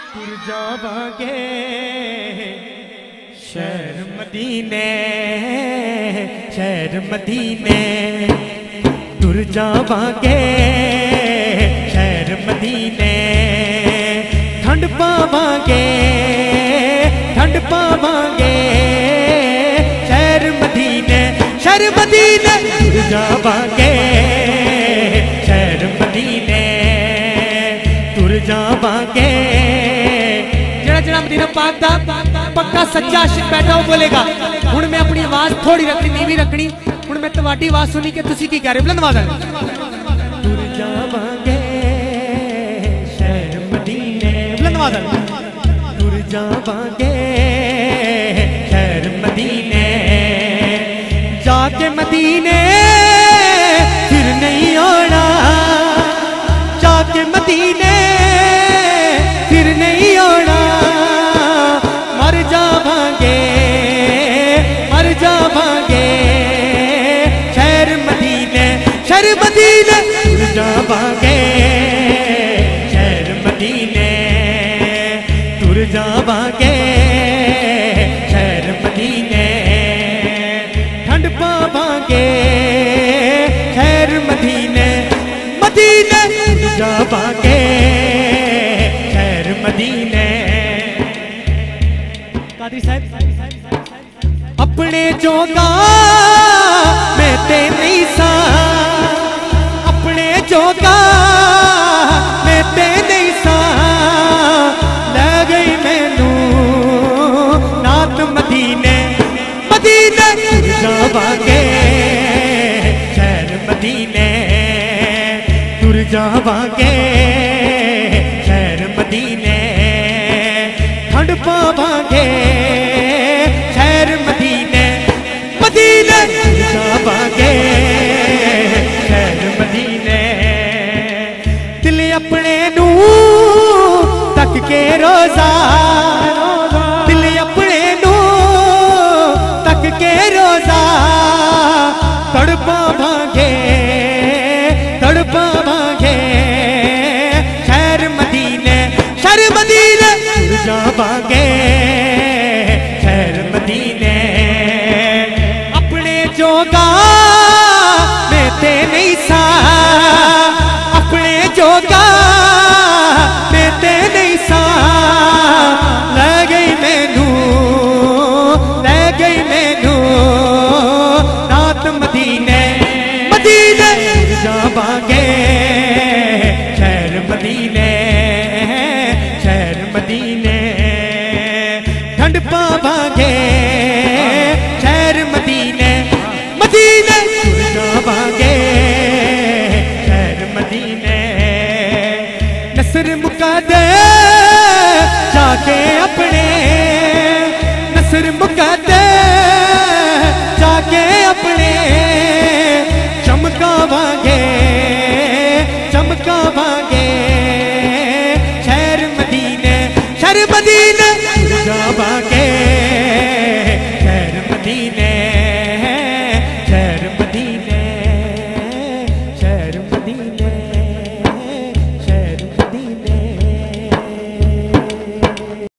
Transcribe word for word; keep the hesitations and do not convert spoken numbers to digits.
तुर जावांगे शहर मदीने, शहर मदीने, तुर जावांगे शहर मदीने, ठंड पावांगे, ठंड पावांगे शहर मदीने, शहर मदीने, तुर जावांगे शहर मदीने, तुर जावांगे। जरा जरा मदीना पाक दा पक्का सच्चा आशिक बैठा हो बोलेगा। हुण मैं अपनी आवाज थोड़ी रखनी, नीवी रखनी। हुण मैं तुम्हारी आवाज सुनी कि तुसी की कह रहे हो, बुलंद आवाज नाल। तुर जावांगे शहर मदीने, बुलंद आवाज नाल। तुर जावांगे शहर मदीने, जाके मदीने फिर नहीं आना, जाके मदीने फिर नहीं आना, मर जावांगे, मर जावांगे शहर मदीने, शहर मदीने, तुर जावांगे शहर मदीने, तुर जावांगे शहर मदीने, ठंड पावांगे शहर मदीने, मदीने, तुर जावांगे शहर मदीने। कादरी साहब अपने जोगा मैं ते नहीं सा, अपने जोगा मैं ते नहीं सा, ले गई मैनू नात मदीने, मदीने, तुर जावांगे शहर मदीने, तुर जावांगे शहर मदीने, ठंड पावांगे शहर मदीने, मदीने, तुर जावांगे शहर मदीने। दिल अपने नू तक के रोजा, दिल अपने नू तक के रोजा, तड़पावांगे, तड़पावांगे शहर मदीने, शहर मदीने, तुर जावांगे शहर मदीने। अपने जोगा मैं ते नहीं सा, अपने जोगा मैं ते नहीं सा, ले गई मैनू, ले गई मैनू नात मदीने, मदीने, तुर जावांगे शहर मदीने, शहर मदीने, ठंड पावांगे शहर मदीने, मदीने, तुर जावांगे शहर मदीने। नसर मुकादे